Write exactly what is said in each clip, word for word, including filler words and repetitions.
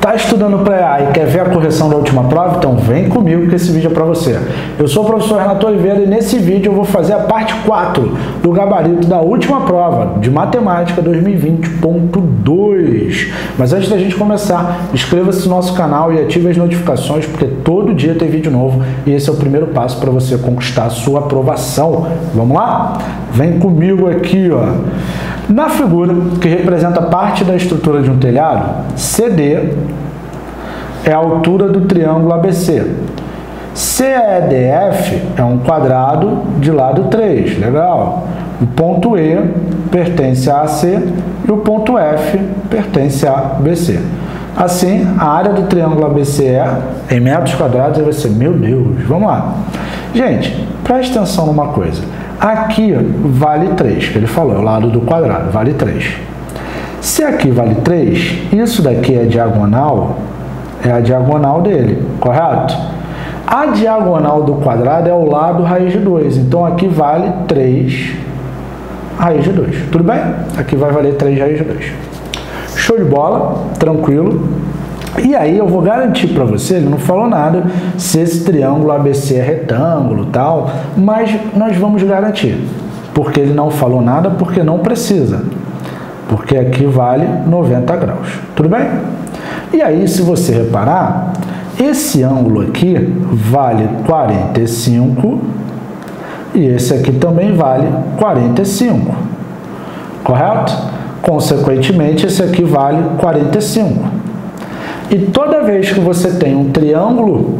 Tá estudando para E A e quer ver a correção da última prova? Então vem comigo que esse vídeo é para você. Eu sou o professor Renato Oliveira e nesse vídeo eu vou fazer a parte quatro do gabarito da última prova de Matemática dois mil e vinte ponto dois. Mas antes da gente começar, inscreva-se no nosso canal e ative as notificações, porque todo dia tem vídeo novo e esse é o primeiro passo para você conquistar a sua aprovação. Vamos lá? Vem comigo aqui, ó. Na figura que representa parte da estrutura de um telhado, C D é a altura do triângulo A B C. C E D F é um quadrado de lado três, legal. O ponto E pertence a A C e o ponto F pertence a B C. Assim, a área do triângulo A B C é, em metros quadrados, vai ser, meu Deus, vamos lá. Gente, preste atenção numa coisa. Aqui vale três, que ele falou, é o lado do quadrado, vale três. Se aqui vale três, isso daqui é diagonal, é a diagonal dele, correto? A diagonal do quadrado é o lado raiz de dois, então aqui vale três raiz de dois, tudo bem? Aqui vai valer três raiz de dois. Show de bola, tranquilo. E aí eu vou garantir para você, ele não falou nada se esse triângulo A B C é retângulo e tal, mas nós vamos garantir, porque ele não falou nada, porque não precisa, porque aqui vale noventa graus, tudo bem? E aí, se você reparar, esse ângulo aqui vale quarenta e cinco e esse aqui também vale quarenta e cinco, correto? Consequentemente, esse aqui vale quarenta e cinco. E toda vez que você tem um triângulo,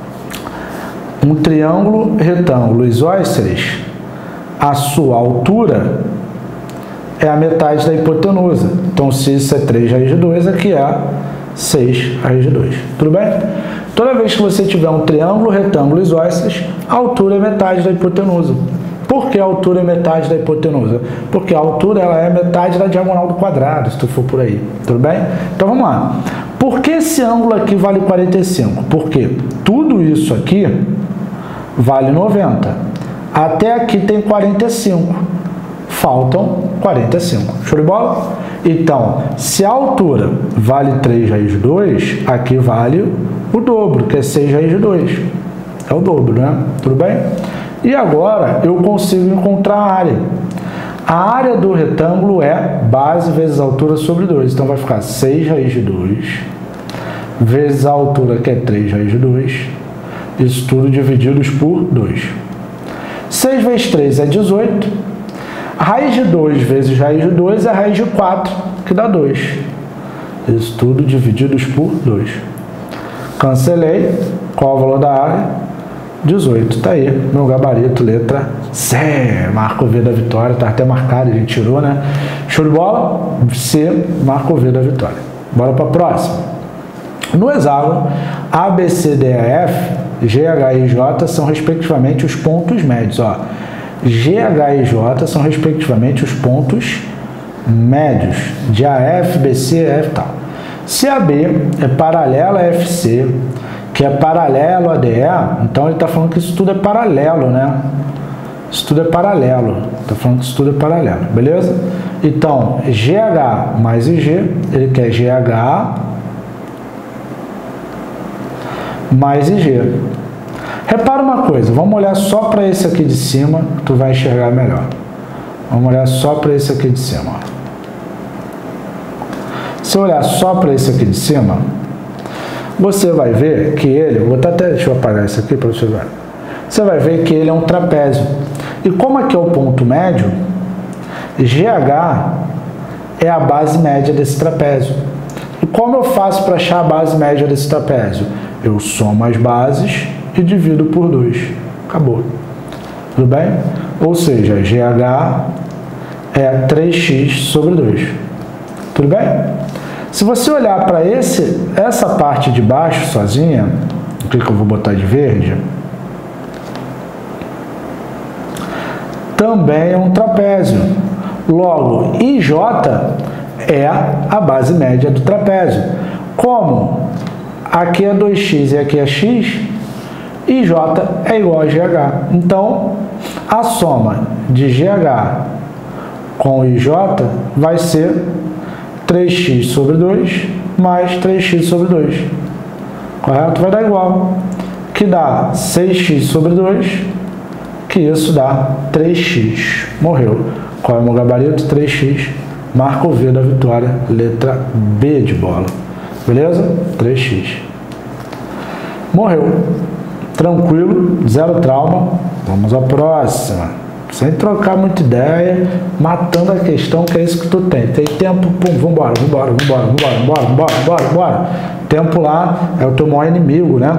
um triângulo retângulo isósceles, a sua altura é a metade da hipotenusa. Então, se isso é três raiz de dois, aqui é seis raiz de dois. Tudo bem? Toda vez que você tiver um triângulo retângulo isósceles, a altura é metade da hipotenusa. Por que a altura é metade da hipotenusa? Porque a altura ela é metade da diagonal do quadrado, se tu for por aí. Tudo bem? Então, vamos lá. Por que esse ângulo aqui vale quarenta e cinco? Porque tudo isso aqui vale noventa. Até aqui tem quarenta e cinco. Faltam quarenta e cinco. Show de bola? Então, se a altura vale três raiz de dois, aqui vale o dobro, que é seis raiz de dois. É o dobro, né? Tudo bem? E agora eu consigo encontrar a área. A área do retângulo é base vezes a altura sobre dois. Então, vai ficar seis raiz de dois vezes a altura, que é três raiz de dois. Isso tudo divididos por dois. seis vezes três é dezoito. Raiz de dois vezes raiz de dois é raiz de quatro, que dá dois. Isso tudo divididos por dois. Cancelei. Qual é o valor da área? dezoito. Tá aí, meu gabarito, letra C. Marco V da vitória. Tá até marcado, a gente tirou, né? Show de bola? C, marco V da vitória. Bora para a próxima. No hexágono, A, B, C, D, E, F, G, H e J são respectivamente os pontos médios. Ó, G, H e J são respectivamente os pontos médios de A F, B C, E F e tal. Se A B é paralela a F C, que é paralelo a D E, então ele está falando que isso tudo é paralelo, né? Isso tudo é paralelo. Está falando que isso tudo é paralelo, beleza? Então, G H mais I G, ele quer G H mais I G. Repara uma coisa, vamos olhar só para esse aqui de cima, que tu vai enxergar melhor. Vamos olhar só para esse aqui de cima. Se eu olhar só para esse aqui de cima, você vai ver que ele, vou botar até, deixa eu apagar isso aqui para você ver. Você vai ver que ele é um trapézio. E como aqui é o ponto médio, G H é a base média desse trapézio. E como eu faço para achar a base média desse trapézio? Eu somo as bases e divido por dois. Acabou. Tudo bem? Ou seja, G H é três x sobre dois. Tudo bem? Se você olhar para esse, essa parte de baixo sozinha, o que, que eu vou botar de verde? Também é um trapézio. Logo, I J é a base média do trapézio. Como aqui é dois x e aqui é x, I J é igual a G H. Então, a soma de G H com I J vai ser três x sobre dois mais três x sobre dois. Correto? Vai dar igual. Que dá seis x sobre dois, que isso dá três x. Morreu. Qual é o meu gabarito? três x. Marca o V da vitória. Letra B de bola. Beleza? três x. Morreu. Tranquilo. Zero trauma. Vamos à próxima. Sem trocar muita ideia, matando a questão, que é isso que tu tem. Tem tempo, pum, vambora, vambora, vambora, vambora, vambora, vambora, vambora, vambora. Tempo lá é o teu maior inimigo, né?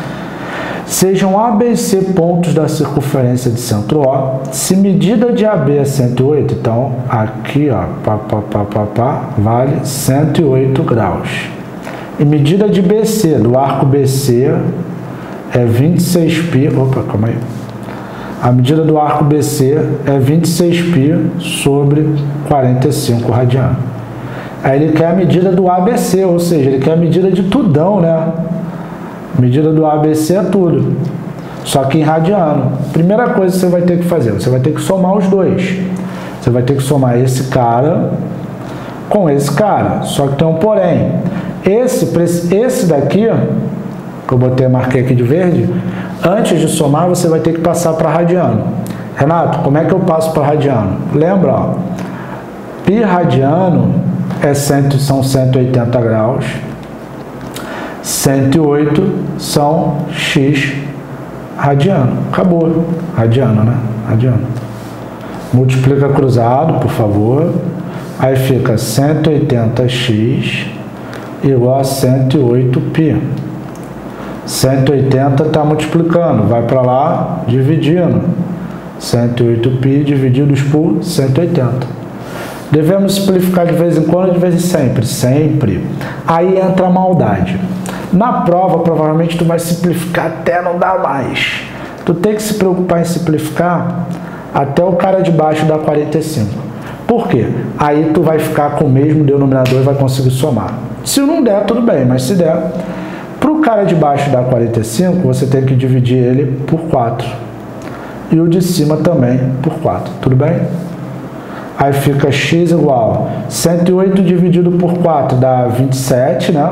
Sejam A, B e C pontos da circunferência de centro O. Se medida de A B é cento e oito, então aqui, ó, pá, pá, pá, pá, pá, vale cento e oito graus. E medida de B C, do arco B C, é vinte e seis π. Opa, calma aí. A medida do arco B C é vinte e seis π sobre quarenta e cinco radiano. Aí ele quer a medida do A B C, ou seja, ele quer a medida de tudão, né? A medida do A B C é tudo, só que em radiano. Primeira coisa que você vai ter que fazer, você vai ter que somar os dois. Você vai ter que somar esse cara com esse cara, só que tem um porém. Esse, esse daqui, que eu botei, marquei aqui de verde, antes de somar, você vai ter que passar para radiano. Renato, como é que eu passo para radiano? Lembra, ó, π radiano é cem, são cento e oitenta graus, cento e oito são x radiano. Acabou. Radiano, né? Radiano. Multiplica cruzado, por favor. Aí fica cento e oitenta x igual a cento e oito π. cento e oitenta está multiplicando, vai para lá, dividindo. cento e oito π divididos por cento e oitenta. Devemos simplificar de vez em quando, de vez em sempre. Sempre. Aí entra a maldade. Na prova, provavelmente, tu vai simplificar até não dar mais. Tu tem que se preocupar em simplificar até o cara de baixo dar quarenta e cinco. Por quê? Aí tu vai ficar com o mesmo denominador e vai conseguir somar. Se não der, tudo bem, mas se der... Para o cara de baixo dar quarenta e cinco, você tem que dividir ele por quatro. E o de cima também por quatro. Tudo bem? Aí fica x igual a cento e oito dividido por quatro dá vinte e sete, né?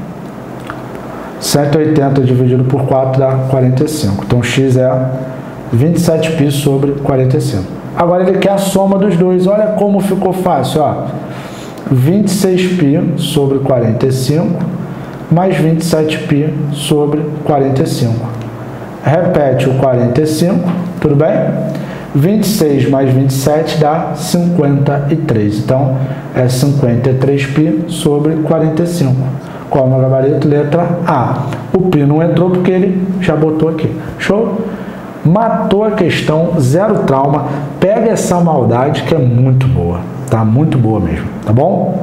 cento e oitenta dividido por quatro dá quarenta e cinco. Então, x é vinte e sete π sobre quarenta e cinco. Agora, ele quer a soma dos dois. Olha como ficou fácil, ó. vinte e seis π sobre quarenta e cinco mais vinte e sete π sobre quarenta e cinco. Repete o quarenta e cinco, tudo bem? vinte e seis mais vinte e sete dá cinquenta e três. Então, é cinquenta e três π sobre quarenta e cinco. Qual é o meu gabarito? Letra A. O π não entrou porque ele já botou aqui. Show? Matou a questão, zero trauma. Pega essa maldade que é muito boa. Tá? Muito boa mesmo. Tá bom?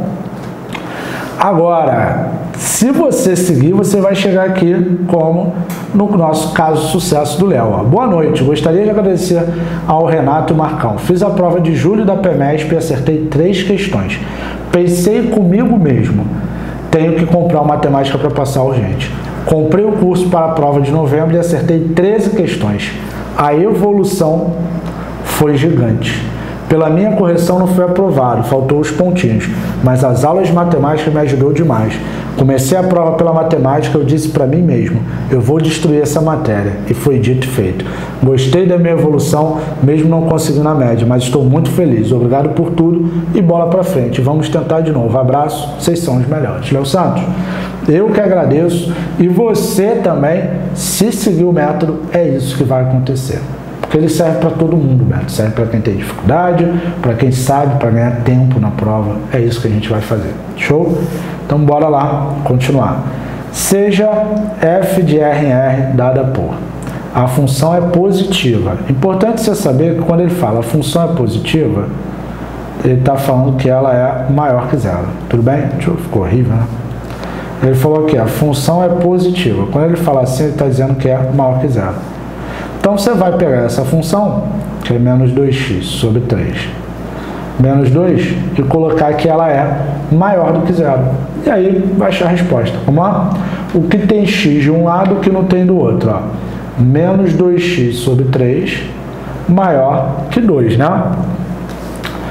Agora, se você seguir, você vai chegar aqui como no nosso caso sucesso do Léo. Boa noite, gostaria de agradecer ao Renato e Marcão. Fiz a prova de julho da PEMESP e acertei três questões. Pensei comigo mesmo, tenho que comprar uma matemática para passar urgente. Comprei o curso para a prova de novembro e acertei treze questões. A evolução foi gigante. Pela minha correção não foi aprovado, faltou os pontinhos, mas as aulas de matemática me ajudou demais. Comecei a prova pela matemática, eu disse para mim mesmo, eu vou destruir essa matéria, e foi dito e feito. Gostei da minha evolução, mesmo não conseguindo a média, mas estou muito feliz. Obrigado por tudo e bola para frente. Vamos tentar de novo. Abraço, vocês são os melhores. Léo Santos, eu que agradeço, e você também, se seguir o método, é isso que vai acontecer. Porque ele serve para todo mundo, Beto. Serve para quem tem dificuldade, para quem sabe, para ganhar tempo na prova. É isso que a gente vai fazer. Show? Então, bora lá continuar. Seja f de R em R dada por. A função é positiva. Importante você saber que quando ele fala a função é positiva, ele está falando que ela é maior que zero. Tudo bem? Deixa eu, ficou horrível, né? Ele falou que a função é positiva. Quando ele fala assim, ele está dizendo que é maior que zero. Então, você vai pegar essa função, que é menos dois x sobre três, menos dois, e colocar que ela é maior do que zero. E aí, vai achar a resposta. Vamos lá? O que tem x de um lado, o que não tem do outro. Ó. Menos dois x sobre três, maior que dois, né?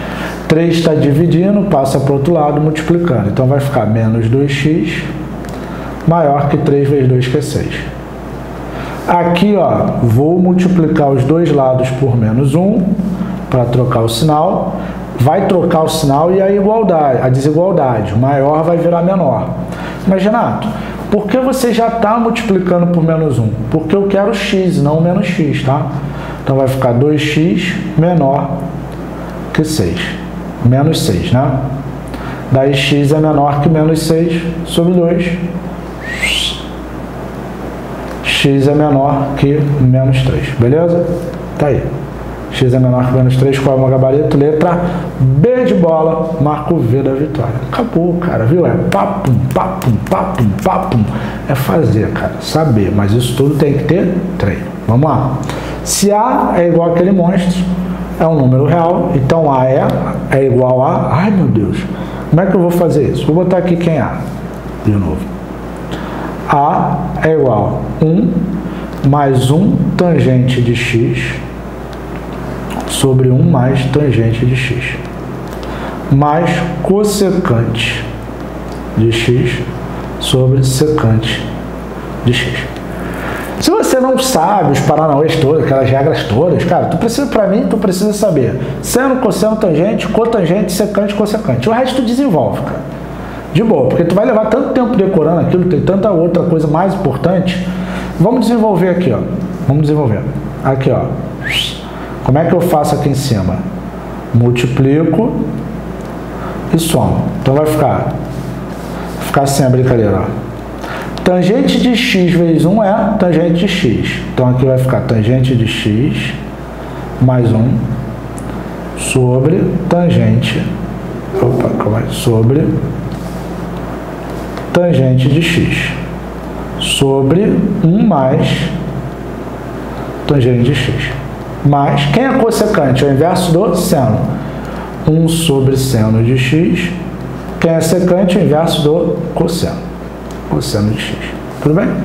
três está dividindo, passa para o outro lado, multiplicando. Então vai ficar menos dois x maior que três vezes dois, que é seis. Aqui, ó, vou multiplicar os dois lados por menos um para trocar o sinal. Vai trocar o sinal e a igualdade, a desigualdade. O maior vai virar menor. Mas, Renato, por que você já está multiplicando por menos um? Porque eu quero x, não menos x, tá? Então vai ficar dois x menor que seis. Menos seis, né? Daí x é menor que menos seis sobre dois. X é menor que menos três, beleza? Tá aí. X é menor que menos três, qual é o meu gabarito? Letra B de bola, marco V da vitória. Acabou, cara, viu? É papum, papum, papum, papum. É fazer, cara, saber. Mas isso tudo tem que ter treino. Vamos lá. Se A é igual àquele monstro, é um número real, então A é, é igual a... Ai, meu Deus. Como é que eu vou fazer isso? Vou botar aqui quem é A, de novo. A é igual a um mais um tangente de x sobre um mais tangente de x, mais cossecante de x sobre secante de x. Se você não sabe os paranauês todos, aquelas regras todas, cara, tu precisa, pra mim, tu precisa saber seno, cosseno, tangente, cotangente, secante, cossecante. O resto tu desenvolve, cara. De boa, porque tu vai levar tanto tempo decorando aquilo, tem tanta outra coisa mais importante. Vamos desenvolver aqui, ó. Vamos desenvolver. Aqui, ó. Como é que eu faço aqui em cima? Multiplico e somo. Então vai ficar, vai ficar assim a brincadeira, ó. Tangente de x vezes um é tangente de x. Então aqui vai ficar tangente de x mais um sobre tangente. Opa, calma aí. Sobre tangente de x sobre um mais tangente de x. Mas quem é cossecante? É o inverso do seno. um sobre seno de x. Quem é secante? É o inverso do cosseno. Cosseno de x. Tudo bem?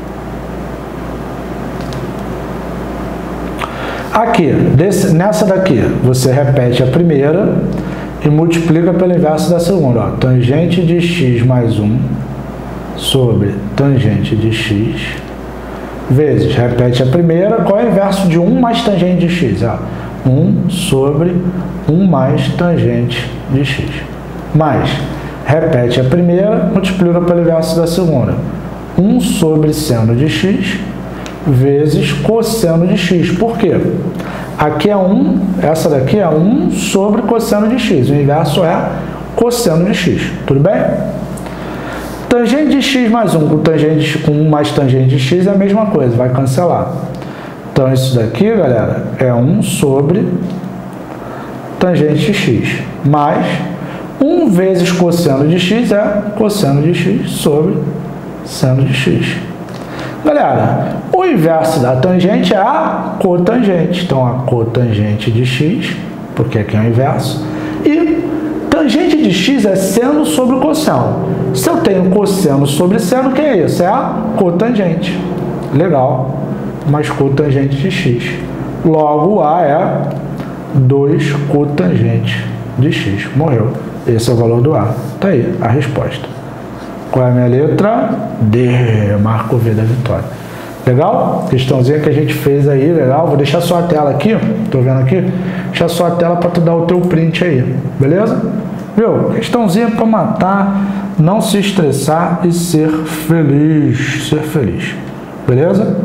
Aqui, desse, nessa daqui, você repete a primeira e multiplica pelo inverso da segunda. Ó. Tangente de x mais um sobre tangente de x vezes, repete a primeira, qual é o inverso de um mais tangente de x? Ó. um sobre um mais tangente de x. Mais, repete a primeira, multiplica pelo inverso da segunda. um sobre seno de x vezes cosseno de x. Por quê? Aqui é um, essa daqui é um sobre cosseno de x. O inverso é cosseno de x. Tudo bem? Tangente de x mais um com tangente com um mais tangente de x é a mesma coisa, vai cancelar. Então isso daqui, galera, é um sobre tangente de x, mais um vezes cosseno de x é cosseno de x sobre seno de x. Galera, o inverso da tangente é a cotangente. Então, a cotangente de x, porque aqui é o inverso, e tangente de x é seno sobre cosseno. Se eu tenho cosseno sobre seno, o que é isso? É a cotangente. Legal. Mas cotangente de x. Logo, A é dois cotangente de x. Morreu. Esse é o valor do A. Tá aí a resposta. Qual é a minha letra? D. Marco V da vitória. Legal? Questãozinha que a gente fez aí, legal? Vou deixar só a tela aqui, tô vendo aqui. Deixar só a tela para tu dar o teu print aí. Beleza? Viu? Questãozinha para matar, não se estressar e ser feliz. Ser feliz. Beleza?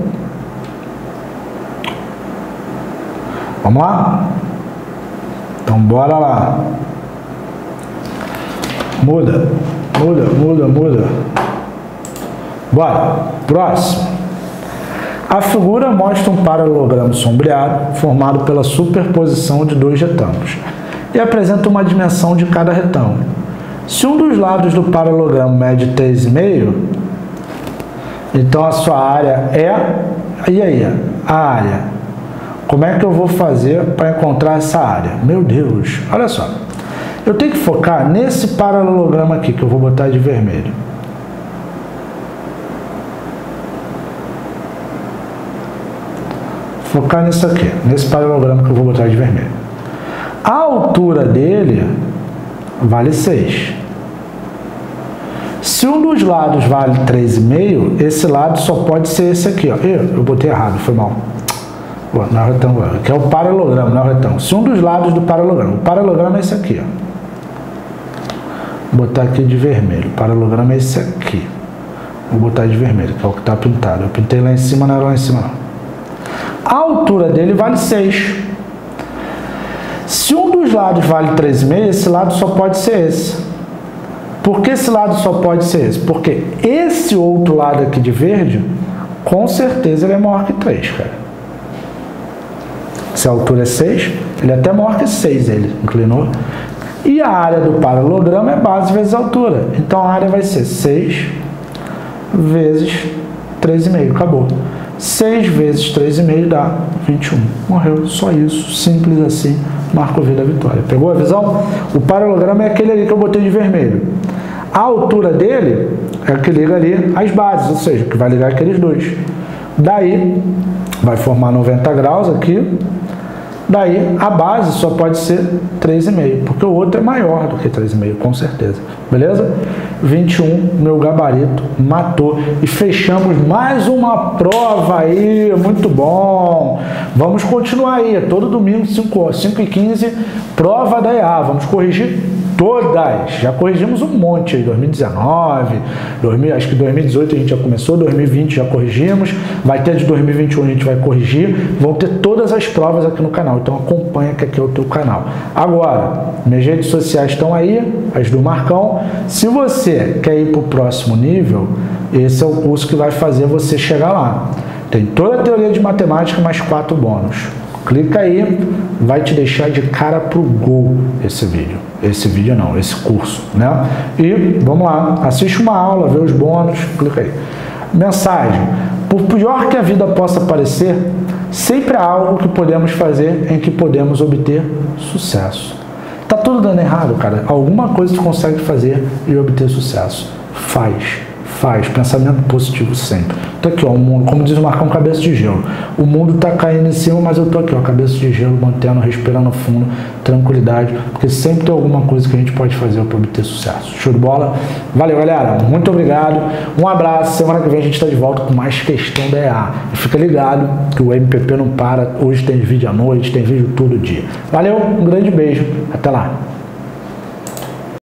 Vamos lá? Então bora lá. Muda. Muda, muda, muda. Bora. Próximo. A figura mostra um paralelogramo sombreado formado pela superposição de dois retângulos e apresenta uma dimensão de cada retângulo. Se um dos lados do paralelogramo mede três vírgula cinco, então a sua área é... E aí? A área. Como é que eu vou fazer para encontrar essa área? Meu Deus, olha só. Eu tenho que focar nesse paralelogramo aqui, que eu vou botar de vermelho. Focar nisso aqui, nesse paralelogramo que eu vou botar de vermelho. A altura dele vale seis. Se um dos lados vale três vírgula cinco, esse lado só pode ser esse aqui, ó. Eu, eu botei errado, foi mal. Não é o retangular, que é o paralelogramo, não é o retângulo. Se um dos lados do paralelogramo, o paralelogramo é esse aqui, ó. Vou botar aqui de vermelho. O paralelogramo é esse aqui. Vou botar de vermelho, que é o que está pintado. Eu pintei lá em cima, não era lá em cima, não. A altura dele vale seis. Se um dos lados vale três vírgula cinco, esse lado só pode ser esse. Por que esse lado só pode ser esse? Porque esse outro lado aqui de verde, com certeza ele é maior que três, cara. Se a altura é seis, ele é até maior que seis, ele inclinou. E a área do paralelogramo é base vezes altura. Então a área vai ser seis vezes três vírgula cinco. Acabou. seis vezes três vírgula cinco dá vinte e um. Morreu. Só isso. Simples assim. Marca o V da vitória. Pegou a visão? O paralelogramo é aquele ali que eu botei de vermelho. A altura dele é o que liga ali as bases, ou seja, que vai ligar aqueles dois. Daí, vai formar noventa graus aqui. Daí, a base só pode ser três vírgula cinco, porque o outro é maior do que três vírgula cinco, com certeza. Beleza? vinte e um, meu gabarito matou. E fechamos mais uma prova aí, muito bom. Vamos continuar aí, todo domingo, cinco e quinze, prova da E A. Vamos corrigir todas. Já corrigimos um monte aí, dois mil e dezenove, dois mil, acho que dois mil e dezoito a gente já começou, dois mil e vinte já corrigimos, vai ter de dois mil e vinte e um a gente vai corrigir, vão ter todas as provas aqui no canal, então acompanha que aqui é o teu canal. Agora, minhas redes sociais estão aí, as do Marcão. Se você quer ir para o próximo nível, esse é o curso que vai fazer você chegar lá. Tem toda a teoria de matemática, mais quatro bônus. Clica aí, vai te deixar de cara pro gol esse vídeo. Esse vídeo não, esse curso, né? E vamos lá, assiste uma aula, vê os bônus, clica aí. Mensagem: por pior que a vida possa parecer, sempre há algo que podemos fazer em que podemos obter sucesso. Tá tudo dando errado, cara. Alguma coisa tu consegue fazer e obter sucesso. Faz. Faz, pensamento positivo sempre. Tô aqui, ó, o mundo, como diz o Marcão, cabeça de gelo. O mundo tá caindo em cima, mas eu tô aqui, ó, cabeça de gelo, mantendo, respirando fundo, tranquilidade, porque sempre tem alguma coisa que a gente pode fazer para obter sucesso. Show de bola? Valeu, galera. Muito obrigado. Um abraço. Semana que vem a gente tá de volta com mais questão da E A. E fica ligado que o M P P não para. Hoje tem vídeo à noite, tem vídeo todo dia. Valeu, um grande beijo. Até lá.